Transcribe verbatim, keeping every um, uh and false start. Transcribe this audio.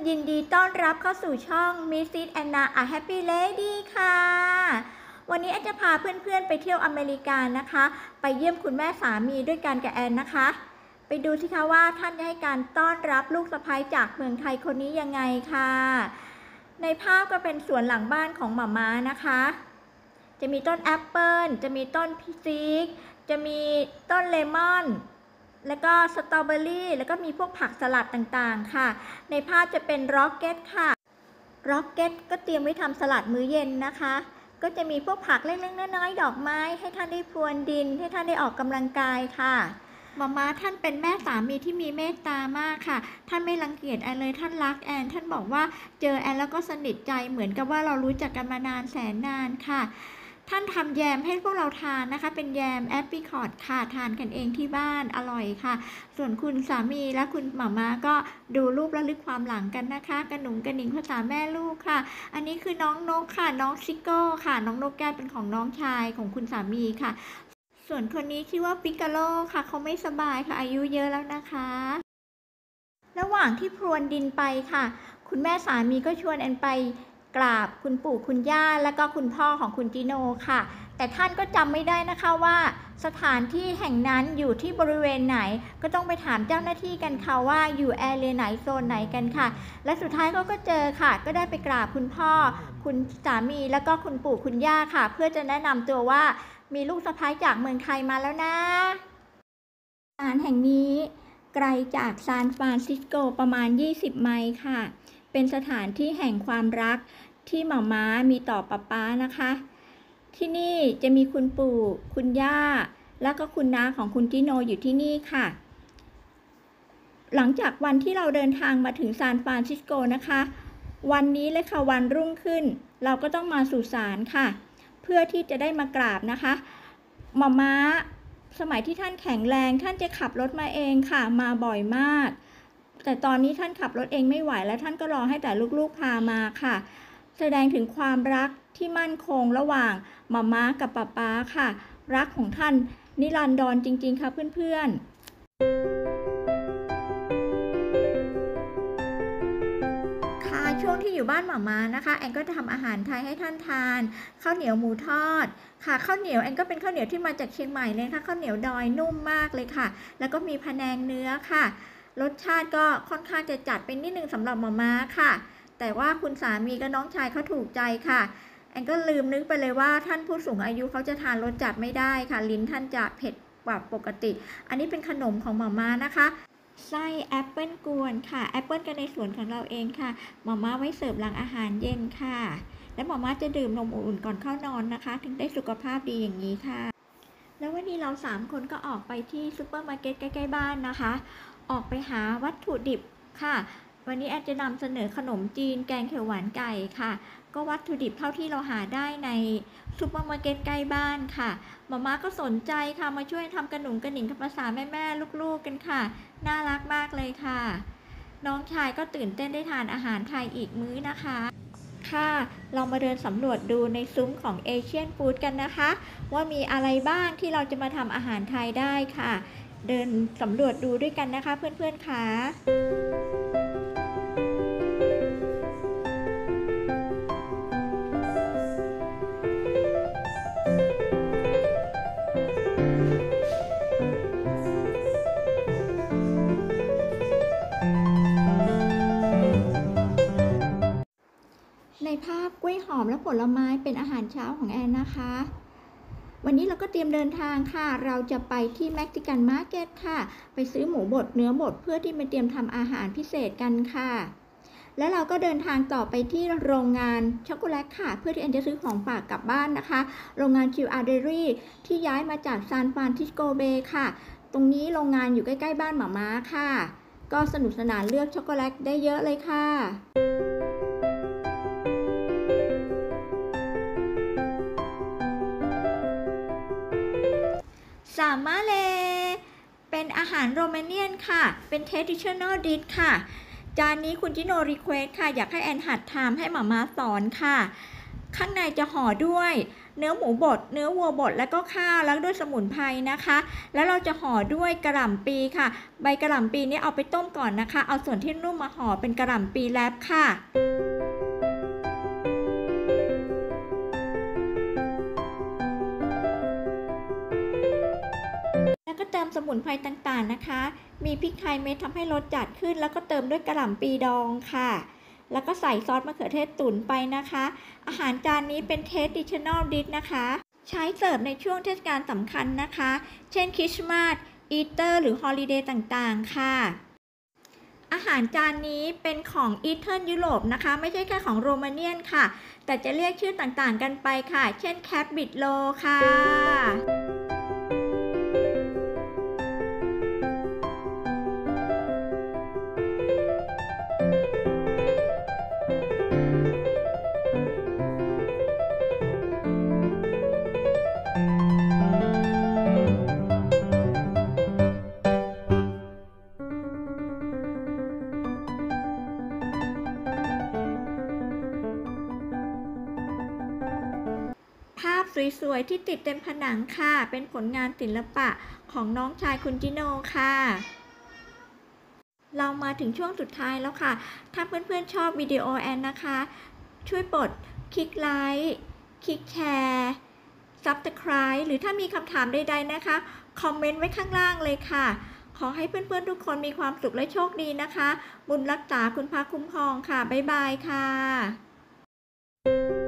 ยินดีต้อนรับเข้าสู่ช่อง Missus Anna A Happy Lady ค่ะวันนี้แอนจะพาเพื่อนๆไปเที่ยวอเมริกานะคะไปเยี่ยมคุณแม่สามีด้วยกันกับแอนนะคะไปดูสิคะว่าท่านจะให้การต้อนรับลูกสะใภ้จากเมืองไทยคนนี้ยังไงค่ะในภาพก็เป็นสวนหลังบ้านของหม่าม้านะคะจะมีต้นแอปเปิลจะมีต้นพิซิกจะมีต้นเลมอนแล้วก็สตรอเบอรี่แล้วก็มีพวกผักสลัดต่างๆค่ะในภาพจะเป็นร็อกเก็ตค่ะร็อกเก็ตก็เตรียมไว้ทำสลัดมื้อเย็นนะคะก็จะมีพวกผักเล็กๆน้อยๆดอกไม้ให้ท่านได้พรวนดินให้ท่านได้ออกกำลังกายค่ะหม่าม้าท่านเป็นแม่สามีที่มีเมตตามากค่ะท่านไม่รังเกียจแอนเลยท่านรักแอนท่านบอกว่าเจอแอนแล้วก็สนิทใจเหมือนกับว่าเรารู้จักกันมานานแสนนานค่ะท่านทำแยมให้พวกเราทานนะคะเป็นแยมแอปริคอตค่ะทานกันเองที่บ้านอร่อยค่ะส่วนคุณสามีและคุณหม่าม้าก็ดูรูประลึกความหลังกันนะคะกระหนุ่งกระหนิงภาษาแม่ลูกค่ะอันนี้คือน้องนกค่ะน้องซิโก้ค่ะน้องนกแก้วเป็นของน้องชายของคุณสามีค่ะส่วนคนนี้ชื่อว่าปิกาโลค่ะเขาไม่สบายค่ะอายุเยอะแล้วนะคะระหว่างที่พรวนดินไปค่ะคุณแม่สามีก็ชวนแอนไปกราบคุณปู่คุณย่าและก็คุณพ่อของคุณจิโนค่ะแต่ท่านก็จำไม่ได้นะคะว่าสถานที่แห่งนั้นอยู่ที่บริเวณไหนก็ต้องไปถามเจ้าหน้าที่กันค่ะว่าอยู่แอเรียไหนโซนไหนกันค่ะและสุดท้ายก็ก็เจอค่ะก็ได้ไปกราบคุณพ่อคุณสามีแล้วก็คุณปู่คุณย่าค่ะเพื่อจะแนะนำตัวว่ามีลูกสะใภ้จากเมืองไทยมาแล้วนะสถานแห่งนี้ไกลจากซานฟรานซิสโกประมาณยี่สิบไมล์ค่ะเป็นสถานที่แห่งความรักที่หม่าม้ามีต่อป๊าป๊านะคะที่นี่จะมีคุณปู่คุณย่าแล้วก็คุณน้าของคุณจิโนอยู่ที่นี่ค่ะหลังจากวันที่เราเดินทางมาถึงซานฟรานซิสโกนะคะวันนี้เลยค่ะวันรุ่งขึ้นเราก็ต้องมาสู่ศาลค่ะเพื่อที่จะได้มากราบนะคะหม่าม้าสมัยที่ท่านแข็งแรงท่านจะขับรถมาเองค่ะมาบ่อยมากแต่ตอนนี้ท่านขับรถเองไม่ไหวแล้วท่านก็รอให้แต่ลูกๆพามาค่ะแสดงถึงความรักที่มั่นคงระหว่างหม่าม้ากับป๊าป๊าค่ะรักของท่านนิรันดรจริงๆค่ะเพื่อนๆค่ะช่วงที่อยู่บ้านหม่าม้านะคะแอนก็จะทำอาหารไทยให้ท่านทานข้าวเหนียวหมูทอดค่ะข้าวเหนียวแอนก็เป็นข้าวเหนียวที่มาจากเชียงใหม่เลยค่ะข้าวเหนียวดอยนุ่มมากเลยค่ะแล้วก็มีพะแนงเนื้อค่ะรสชาติก็ค่อนข้างจะจัดเป็นนิดนึงสำหรับหม่าม้าค่ะแต่ว่าคุณสามีกับน้องชายเขาถูกใจค่ะแอนก็ลืมนึกไปเลยว่าท่านผู้สูงอายุเขาจะทานรสจัดไม่ได้ค่ะลิ้นท่านจะเผ็ดกว่าปกติอันนี้เป็นขนมของหม่าม้านะคะไส้แอปเปิลกวนค่ะแอปเปิลกันในสวนของเราเองค่ะหม่าม้าไว้เสิร์ฟหลังอาหารเย็นค่ะและหม่าม้าจะดื่มนมอุ่นก่อนเข้านอนนะคะถึงได้สุขภาพดีอย่างนี้ค่ะแล้ววันนี้เราสามคนก็ออกไปที่ซูเปอร์มาร์เก็ตใกล้ๆบ้านนะคะออกไปหาวัตถุดิบค่ะวันนี้แอนจะนำเสนอขนมจีนแกงเขียวหวานไก่ค่ะก็วัตถุดิบเท่าที่เราหาได้ในซุปเปอร์มาร์เก็ตใกล้บ้านค่ะหม่าม้าก็สนใจค่ะมาช่วยทำกระหนุ่งกระหนิงกับภาษาแม่ๆลูกๆกันค่ะน่ารักมากเลยค่ะน้องชายก็ตื่นเต้นได้ทานอาหารไทยอีกมื้อนะคะค่ะเรามาเดินสำรวจดูในซุ้มของเอเชียนฟู้ดกันนะคะว่ามีอะไรบ้างที่เราจะมาทำอาหารไทยได้ค่ะเดินสำรวจดูด้วยกันนะคะเพื่อนๆค่ะในภาพกล้วยหอมและผลไม้เป็นอาหารเช้าของแอนนะคะวันนี้เราก็เตรียมเดินทางค่ะเราจะไปที่เม็กซิกันมาร์เก็ตค่ะไปซื้อหมูบดเนื้อบดเพื่อที่มาเตรียมทำอาหารพิเศษกันค่ะแล้วเราก็เดินทางต่อไปที่โรงงานช็อกโกแลตค่ะเพื่อที่แอนจะซื้อของฝากกลับบ้านนะคะโรงงาน คิว อาร์ Dairy ที่ย้ายมาจากซานฟรานซิสโกเบย์ค่ะตรงนี้โรงงานอยู่ใกล้ๆบ้านหม่าม้าค่ะก็สนุกสนานเลือกช็อกโกแลตได้เยอะเลยค่ะซามาเลเป็นอาหารโรมาเนียนค่ะเป็น traditional dish ค่ะจานนี้คุณจิโนรีเควสค่ะอยากให้แอนหัดทำให้หม่าม้าสอนค่ะข้างในจะห่อด้วยเนื้อหมูบดเนื้อวัวบดแล้วก็ข้าวแล้วด้วยสมุนไพรนะคะแล้วเราจะห่อด้วยกระหล่ำปีค่ะใบกระหล่ำปีนี้เอาไปต้มก่อนนะคะเอาส่วนที่นุ่มมาห่อเป็นกระหล่ำปีแรปค่ะแล้วก็เติมสมุนไพรต่างๆนะคะมีพริกไทยเม็ดทำให้รสจัดขึ้นแล้วก็เติมด้วยกระหล่ำปีดองค่ะแล้วก็ใส่ซอสมะเขือเทศตุ๋นไปนะคะอาหารจานนี้เป็น traditional dish นะคะใช้เสิร์ฟในช่วงเทศกาลสำคัญนะคะเช่นคริสต์มาสอีสเตอร์หรือฮอลิเดย์ต่างๆค่ะอาหารจานนี้เป็นของอีสเทิร์นยุโรปนะคะไม่ใช่แค่ของโรมาเนียนค่ะแต่จะเรียกชื่อต่างๆกันไปค่ะเช่นแคปบิดโลค่ะภาพสวยๆที่ติดเต็มผนังค่ะเป็นผลงานศิลปะของน้องชายคุณจิโนค่ะเรามาถึงช่วงสุดท้ายแล้วค่ะถ้าเพื่อนๆชอบวิดีโอแอนนะคะช่วยกดคลิกไลค์คลิกแชร์ซับสไครบ์หรือถ้ามีคำถามใดๆนะคะคอมเมนต์ไว้ข้างล่างเลยค่ะขอให้เพื่อนๆทุกคนมีความสุขและโชคดีนะคะบุญรักษาคุณพระคุ้มครองค่ะบ๊ายบายค่ะ